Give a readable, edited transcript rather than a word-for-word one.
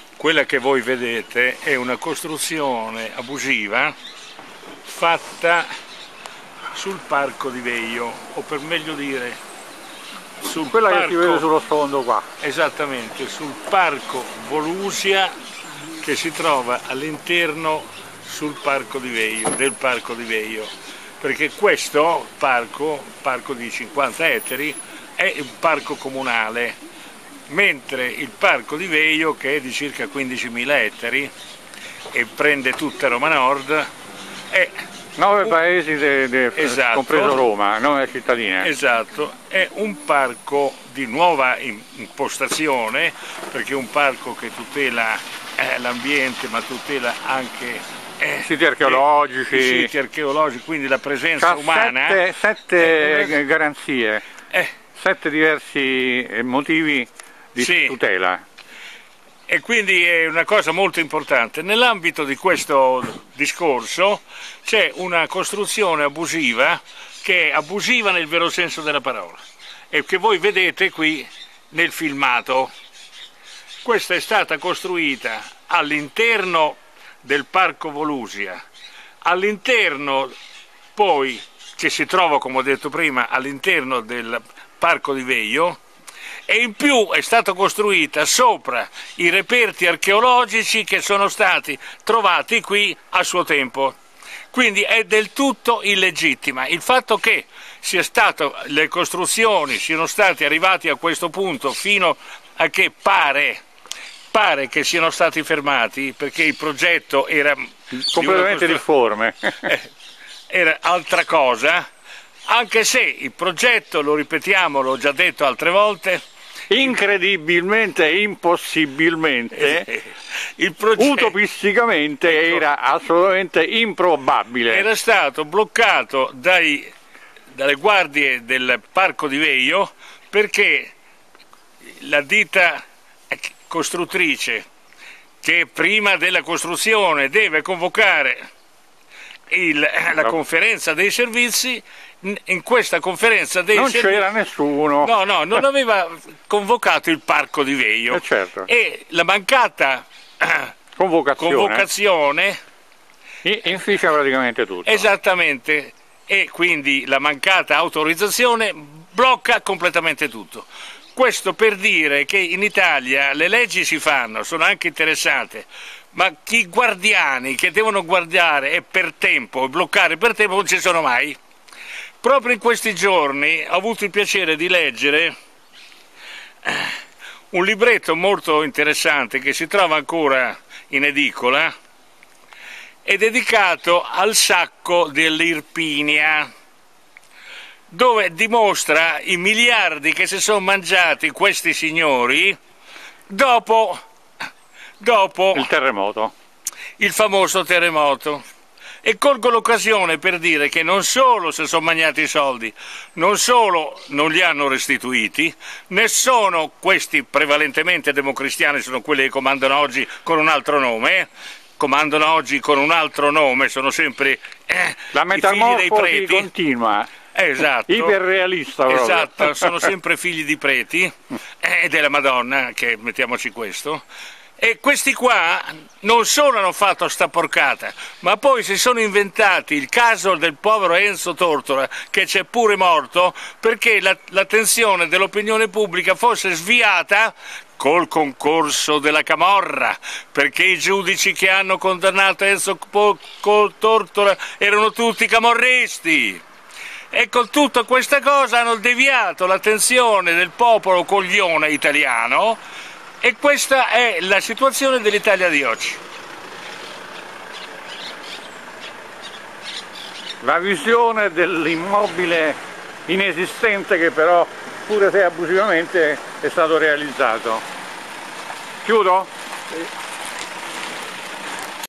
Quella che voi vedete è una costruzione abusiva fatta sul parco di Veio, o per meglio dire sul quella parco, che si vede sullo sfondo qua. Esattamente, sul parco Volusia che si trova all'interno del parco di Veio, perché questo parco di 50 ettari, è un parco comunale, mentre il parco di Veio, che è di circa 15.000 ettari e prende tutta Roma Nord, è 9 paesi, esatto, compreso Roma, 9 cittadine. Esatto, è un parco di nuova impostazione, perché è un parco che tutela l'ambiente, ma tutela anche siti archeologici. siti archeologici, quindi la presenza umana. Sette garanzie, 7 diversi motivi di tutela. E quindi è una cosa molto importante. Nell'ambito di questo discorso c'è una costruzione abusiva, che è abusiva nel vero senso della parola, e che voi vedete qui nel filmato. Questa è stata costruita all'interno del parco Volusia, all'interno poi, che si trova, come ho detto prima, all'interno del parco di Veio, e in più è stata costruita sopra i reperti archeologici che sono stati trovati qui a suo tempo. Quindi è del tutto illegittima. Il fatto che le costruzioni siano state arrivate a questo punto, fino a che pare che siano stati fermati, perché il progetto era completamente difforme, era altra cosa, anche se il progetto, lo ripetiamo, l'ho già detto altre volte, incredibilmente, impossibilmente, utopisticamente era assolutamente improbabile. Era stato bloccato dalle guardie del parco di Veio, perché la ditta costruttrice, che prima della costruzione deve convocare la conferenza dei servizi, in questa conferenza dei servizi non c'era nessuno. No, non aveva convocato il parco di Veio, certo. E la mancata convocazione inficia praticamente tutto. Esattamente, e quindi la mancata autorizzazione blocca completamente tutto. Questo per dire che in Italia le leggi si fanno, sono anche interessate, ma i guardiani che devono guardare e per tempo, bloccare per tempo, non ci sono mai. Proprio in questi giorni ho avuto il piacere di leggere un libretto molto interessante che si trova ancora in edicola, è dedicato al sacco dell'Irpinia, dove dimostra i miliardi che si sono mangiati questi signori dopo il terremoto, il famoso terremoto. E colgo l'occasione per dire che non solo si sono mangiati i soldi, non solo non li hanno restituiti, né sono questi prevalentemente democristiani, sono quelli che comandano oggi con un altro nome, sono sempre la metamorfosi i figli dei preti. Continua. Esatto. Iperrealista proprio. Esatto, sono sempre figli di preti e della Madonna, che mettiamoci questo. E questi qua non solo hanno fatto sta porcata, ma poi si sono inventati il caso del povero Enzo Tortora, che c'è pure morto, perché l'attenzione dell'opinione pubblica fosse sviata col concorso della Camorra, perché i giudici che hanno condannato Enzo Tortora erano tutti camorristi. E con tutta questa cosa hanno deviato l'attenzione del popolo coglione italiano, e questa è la situazione dell'Italia di oggi. La visione dell'immobile inesistente che però, pure se abusivamente, è stato realizzato. Chiudo? Sì.